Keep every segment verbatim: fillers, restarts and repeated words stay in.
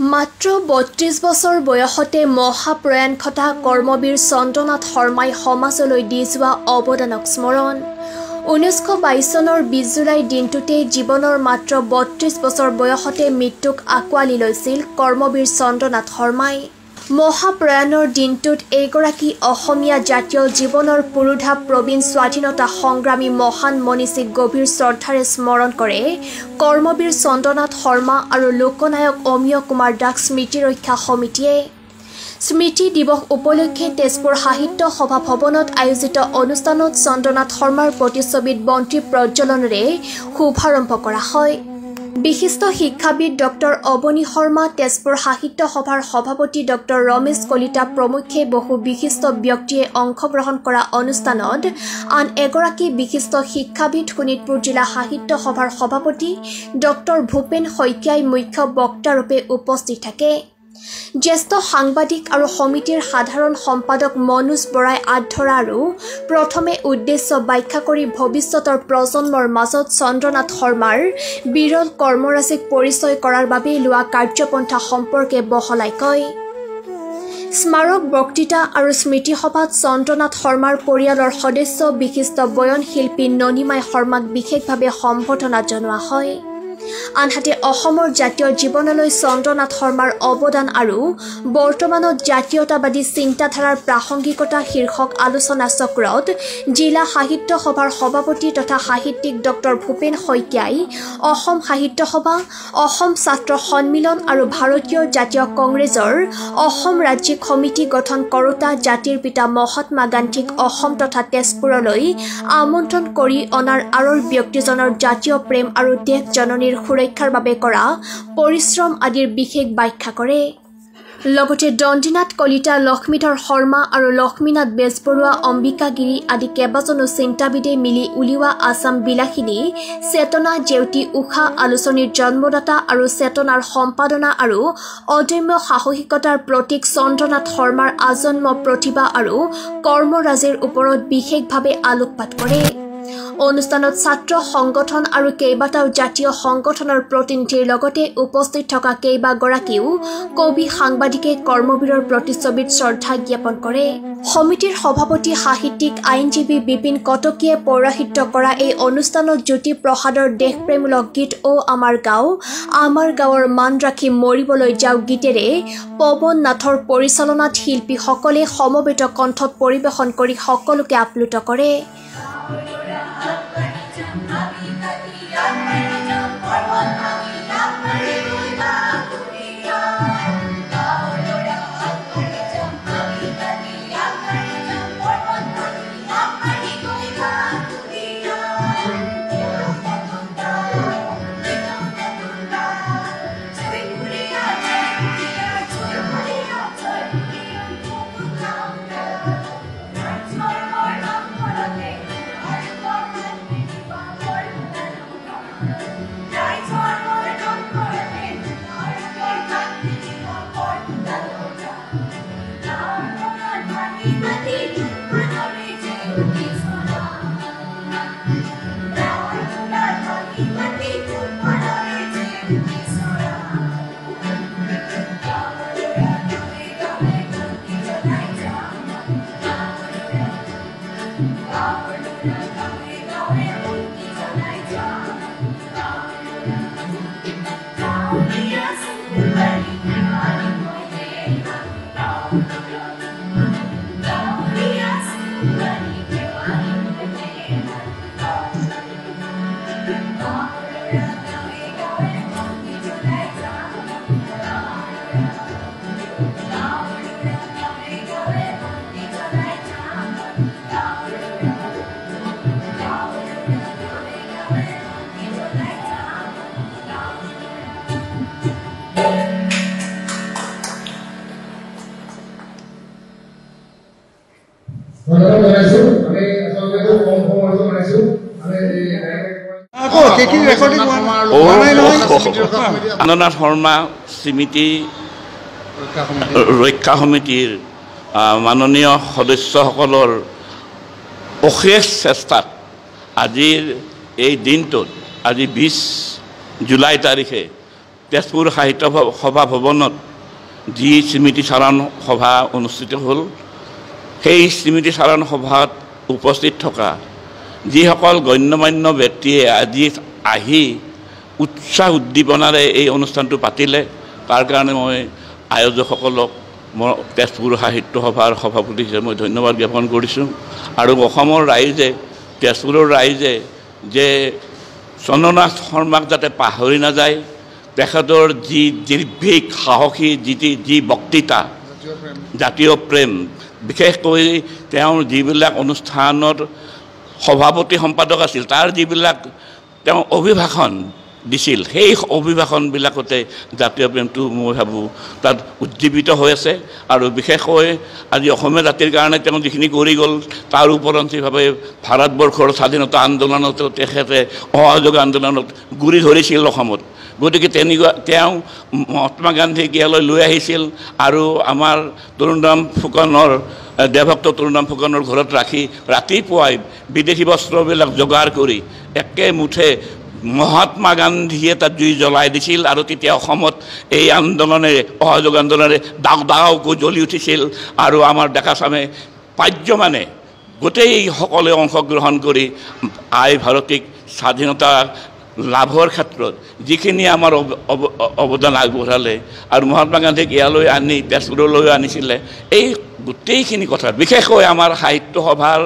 মাত্ৰ বত্ৰিশ বছৰ বয়সতে মহাপ্ৰয়াণ ঘটা কৰ্মবীৰ চন্দ্ৰনাথ শৰ্মাই সমাজলৈ দি যোৱা অৱদানক স্মৰণ। ঊনৈছশ বাইছ চনৰ বিছ জুলাই দিনটোতে জীৱনৰ মাত্ৰ বত্ৰিশ বছৰ বয়সতে মৃত্যুক আঁকোৱালি লৈছিল কৰ্মবীৰ চন্দ্ৰনাথ শৰ্মাই। মহাপ্ৰয়াণৰ দিনটোত এইগৰাকী অসমীয়া জাতীয় জীৱনৰ পুৰোধা প্ৰবীণ স্বাধীনতা সংগ্ৰামী মহান মনীষীক গভীৰ শ্ৰদ্ধাৰে স্মৰণ কৰে কৰ্মবীৰ চন্দ্ৰনাথ শৰ্মা আৰু লোকনায়ক অমীয় কুমাৰ দাস স্মৃতি ৰক্ষা সমিতিয়ে। স্মৃতি দিৱস উপলক্ষে তেজপুৰ সাহিত্য সভা ভৱনত আয়োজিত অনুষ্ঠানত চন্দ্ৰনাথ শৰ্মাৰ প্ৰতিচ্ছবিত বন্তি প্ৰজ্বলনেৰে শুভাৰম্ভ কৰা হয়। বিশিষ্ট শিক্ষাবিদ ডক্টৰ অৱনী শৰ্মা, তেজপুৰ সাহিত্য সভাৰ সভাপতি ডক্টৰ ৰমেশ কলিতা প্ৰমুখ্যে বহু বিশিষ্ট ব্যক্তিয়ে অংশগ্ৰহণ কৰা অনুষ্ঠানত আন এগৰাকী বিশিষ্ট শিক্ষাবিদ শোণিতপুৰ জিলা সাহিত্য সভাৰ সভাপতি ডক্টৰ ভূপেন শইকীয়াই মুখ্য বক্তাৰূপে উপস্থিত থাকে। জ্যেষ্ঠ সাংবাদিক আৰু সমিতিৰ সাধাৰণ সম্পাদক মনোজ বৰাই আধৰা আৰু প্ৰথমে উদ্দেশ্য ব্যাখ্যা কৰি ভৱিষ্যতৰ প্ৰজন্মৰ মাজত চন্দ্ৰনাথ শৰ্মাৰ বিৰল কৰ্মৰাজিক পৰিচয় কৰাৰ বাবে লোৱা কাৰ্যপন্থা সম্পৰ্কে বহলাই কয়। স্মাৰক বক্তৃতা আৰু স্মৃতি সভাত চন্দ্ৰনাথ শৰ্মাৰ পৰিয়ালৰ সদস্য বিশিষ্ট বয়ন শিল্পী ননিমাই শৰ্মাক বিশেষভাৱে সম্বৰ্ধনা জনোৱা হয়। আনহাতে অসমৰ জাতীয় জীৱনলৈ চন্দ্ৰনাথ শৰ্মাৰ অৱদান আৰু বৰ্তমানত জাতীয়তাবাদী চিন্তাধাৰাৰ প্ৰাসংগিকতা শীৰ্ষক আলোচনা চক্ৰত জিলা সাহিত্য সভাৰ সভাপতি তথা সাহিত্যিক ডক্টৰ ভূপেন শইকীয়াই অসম সাহিত্য সভা, অসম ছাত্ৰ সন্মিলন আৰু ভাৰতীয় জাতীয় কংগ্ৰেছৰ অসম ৰাজ্যিক সমিতি গঠন কৰোঁতা জাতিৰ পিতা মহাত্মা গান্ধীক অসম তথা তেজপুৰলৈ আমন্ত্ৰণ কৰি অনাৰ আঁৰৰ ব্যক্তিজনৰ জাতীয় প্ৰেম আৰু দেশ জননীৰ সুৰক্ষাৰ বাবে কৰা পৰিশ্ৰম আদিৰ বিশেষ ব্যাখ্যা কৰে। লগতে দণ্ডিনাথ কলিতা, লক্ষ্মীধৰ শৰ্মা আৰু লক্ষ্মীনাথ বেজবৰুৱা, অম্বিকাগিৰি আদি কেইবাজনো চিন্তাবিদে মিলি উলিওৱা আছাম বিলাসিনী চেতনা জেউতি উষা আলোচনীৰ জন্মদাতা আৰু চেতনাৰ সম্পাদনা আৰু অদম্য সাহসিকতাৰ প্ৰতীক চন্দ্ৰনাথ শৰ্মাৰ আজন্ম প্ৰতিভা আৰু কৰ্মৰাজিৰ ওপৰত বিশেষভাৱে আলোকপাত কৰে। অনুষ্ঠানত ছাত্ৰ সংগঠন আৰু কেইবাটাও জাতীয় সংগঠনৰ প্ৰতিনিধিৰ লগতে উপস্থিত থকা কেইবাগৰাকীও কবি সাংবাদিকে কৰ্মবীৰৰ প্ৰতিচ্ছবিত শ্ৰদ্ধা জ্ঞাপন কৰে। সমিতিৰ সভাপতি সাহিত্যিক আইনজীৱী বিপিন কটকীয়ে পৌৰাহিত্য কৰা এই অনুষ্ঠানত জ্যোতি প্ৰসাদৰ দেশপ্ৰেমূলক গীত অ আমাৰ গাঁও, আমাৰ গাঁৱৰ মান ৰাখি মৰিবলৈ যাওঁ গীতেৰে পৱন নাথৰ পৰিচালনাত শিল্পীসকলে সমবেত কণ্ঠত পৰিৱেশন কৰি সকলোকে আপ্লুত কৰে। চন্দ্ৰনাথ শৰ্মা স্মৃতি ৰক্ষা সমিতিৰ মাননীয় সদস্যসকলৰ অশেষ চেষ্টাত আজিৰ এই দিনটোত আজি বিশ জুলাই তাৰিখে তেজপুৰ সাহিত্য সভা ভৱনত যি স্মৃতিচাৰণ সভা অনুষ্ঠিত হ'ল সেই স্মৃতিচাৰণ সভাত উপস্থিত থকা যিসকল গণ্যমান্য ব্যক্তিয়ে আজি আহি উৎসাহ উদ্দীপনাৰে এই অনুষ্ঠানটো পাতিলে তাৰ কাৰণে মই আয়োজকসকলক মই তেজপুৰ সাহিত্য সভাৰ সভাপতি হিচাপে মই ধন্যবাদ জ্ঞাপন কৰিছোঁ আৰু অসমৰ ৰাইজে তেজপুৰৰ ৰাইজে যে চন্দ্ৰনাথ শৰ্মাক যাতে পাহৰি নাযায় তেখেতৰ যি নিৰ্ভীক সাহসী যি যি বক্তৃতা জাতীয় প্ৰেম বিশেষকৈ তেওঁৰ যিবিলাক অনুষ্ঠানৰ সভাপতি সম্পাদক আছিল তাৰ যিবিলাক তেওঁ অভিভাষণ দিছিল সেই অভিভাষণবিলাকতে জাতীয় প্ৰেমটো মই ভাবোঁ তাত উজ্জীৱিত হৈ আছে আৰু বিশেষকৈ আজি অসমীয়া জাতিৰ কাৰণে তেওঁ যিখিনি কৰি গ'ল তাৰ ওপৰঞ্চিভাৱে ভাৰতবৰ্ষৰ স্বাধীনতা আন্দোলনতো তেখেতে অসহযোগ আন্দোলনত গুৰি ধৰিছিল অসমত গতিকে তেনেকুৱা তেওঁ মহাত্মা গান্ধীক ইয়ালৈ লৈ আহিছিল আৰু আমাৰ তৰুণৰাম ফুকনৰ দেৱভক্ত তৰুণৰাম ফুকনৰ ঘৰত ৰাখি ৰাতিপুৱাই বিদেশী বস্ত্ৰবিলাক যোগাৰ কৰি একে মুঠে মহাত্মা গান্ধীয়ে তাত জুই জ্বলাই দিছিল আৰু তেতিয়া অসমত এই আন্দোলনেৰে অসহযোগ আন্দোলনেৰে দাও দাওকৈ জ্বলি উঠিছিল আৰু আমাৰ ডেকাচামে পাৰ্যমানে গোটেই সকলোৱে অংশগ্ৰহণ কৰি আই ভাৰতীক স্বাধীনতা লাভৰ ক্ষেত্ৰত যিখিনি আমাৰ অৱদান আগবঢ়ালে আৰু মহাত্মা গান্ধীক ইয়ালৈ আনি তেজপুৰলৈ আনিছিলে এই গোটেইখিনি কথা বিশেষকৈ আমাৰ সাহিত্য সভাৰ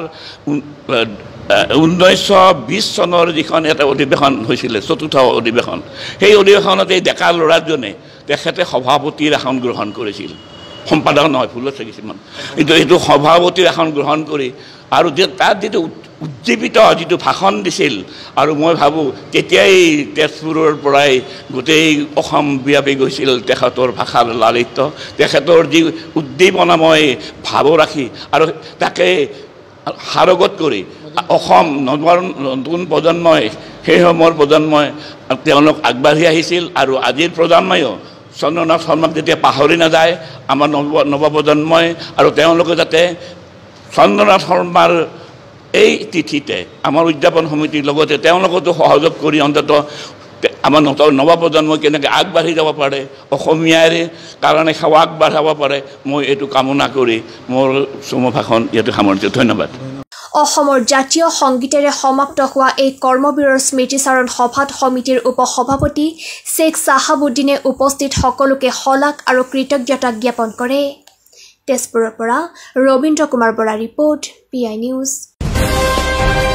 ঊনৈছশ বিছ চনৰ যিখন এটা অধিৱেশন হৈছিলে চতুৰ্থ অধিৱেশন সেই অধিৱেশনত এই ডেকা ল'ৰাজনে তেখেতে সভাপতিৰ আসন গ্ৰহণ কৰিছিল সম্পাদক নহয় ভুল আছে কিছুমান কিন্তু এইটো সভাপতিৰ আসন গ্ৰহণ কৰি আৰু তাত যিটো উজ্জীৱিত যিটো ভাষণ দিছিল আৰু মই ভাবোঁ তেতিয়াই তেজপুৰৰ পৰাই গোটেই অসম ব্যাপি গৈছিল তেখেতৰ ভাষাৰ লালিত্য তেখেতৰ যি উদ্দীপনাময় ভাৱ ৰাখি আৰু তাকে সাৰগত কৰি অসম নতুন প্ৰজন্মই সেই সময়ৰ প্ৰজন্মই তেওঁলোক আগবাঢ়ি আহিছিল আৰু আজিৰ প্ৰজন্ময়ো চন্দ্ৰনাথ শৰ্মাক যেতিয়া পাহৰি নাযায় আমাৰ নৱ নৱপ্ৰজন্মই আৰু তেওঁলোকে যাতে চন্দ্ৰনাথ শৰ্মাৰ এই তিথিতে আমাৰ উদযাপন সমিতিৰ লগতে তেওঁলোকতো সহযোগ কৰি অন্ততঃ আমাৰ নৱপ্ৰজন্মই কেনেকৈ আগবাঢ়ি যাব পাৰে অসমীয়াৰ কাৰণে সেৱা আগবাঢ়াব পাৰে মই এইটো কামনা কৰি মোৰ চমু ভাষণ ইয়াতে সামৰিছোঁ ধন্যবাদ অসমৰ জাতীয় সংগীতেৰে সমাপ্ত হোৱা এই কৰ্মবীৰৰ স্মৃতিচাৰণ সভাত সমিতিৰ উপসভাপতি শেখ চাহাবুদ্দিনে উপস্থিত সকলোকে শলাগ আৰু কৃতজ্ঞতা জ্ঞাপন কৰে তেজপুৰৰ পৰা Rabindra Kumar Bora report P I news.